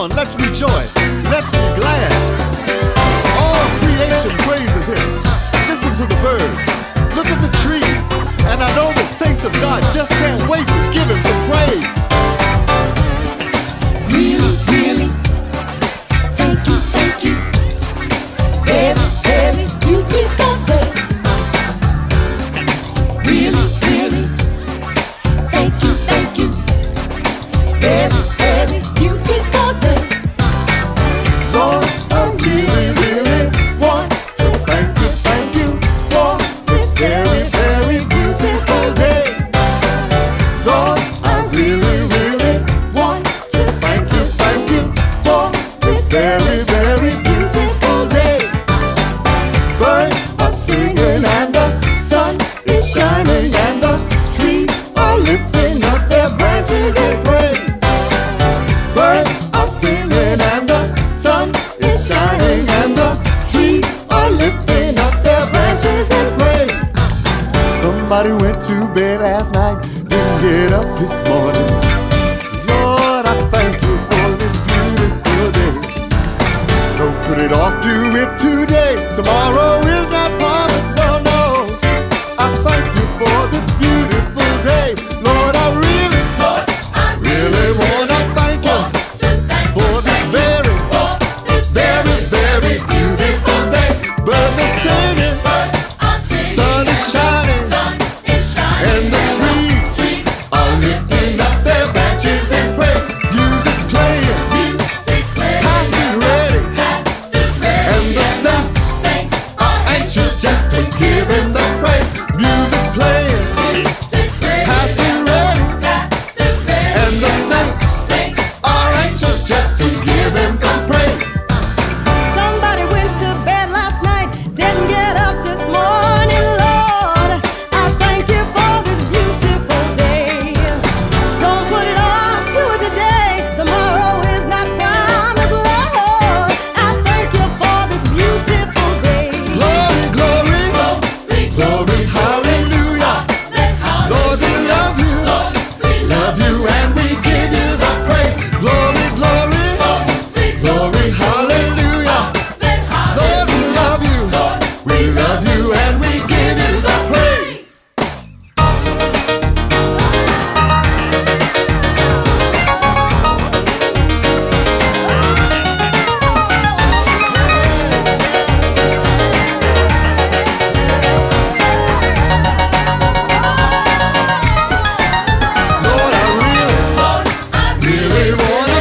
on, let's rejoice, let's be glad. All creation praises Him. Listen to the birds, look at the trees, and I know the saints of God just can't wait to give Him some praise. Really, really, thank you, very, very beautiful day. Really, really, thank you, very, very beautiful day. Lord, I really, really want to thank you for this very, very beautiful day. Lord, I really, really want to thank you for this very, very beautiful day. Birds are singing and the sun is shining and the trees are lifting up their branches in praise. Birds are singing and the sun is shining and the trees are lifting up their branches in praise. Somebody went to bed last night, didn't get up this morning. Lord, I thank you for this beautiful day. Don't put it off, do it today. Tomorrow is not promised, no, no. I thank you for this beautiful day. Lord, I really want to thank you for this very, very, very beautiful day. Birds are singing, sun is shining, and the trees are lifting up their branches in praise. Music's playing, past is ready, and the saints are anxious just to give Him the praise. Music's playing, past is ready, and the saints are anxious just to give Him some praise. Somebody went to bed last night, didn't get up this morning, Lord. I thank you for this beautiful day. Don't put it off, do it today. Tomorrow is not promised, Lord. I thank you for this beautiful day. Glory, glory, glory, hallelujah. Lord, we love you, and we give you the praise. Glory, glory, glory, hallelujah. Lord, we love you, and we give you the praise. Lord, I really wanna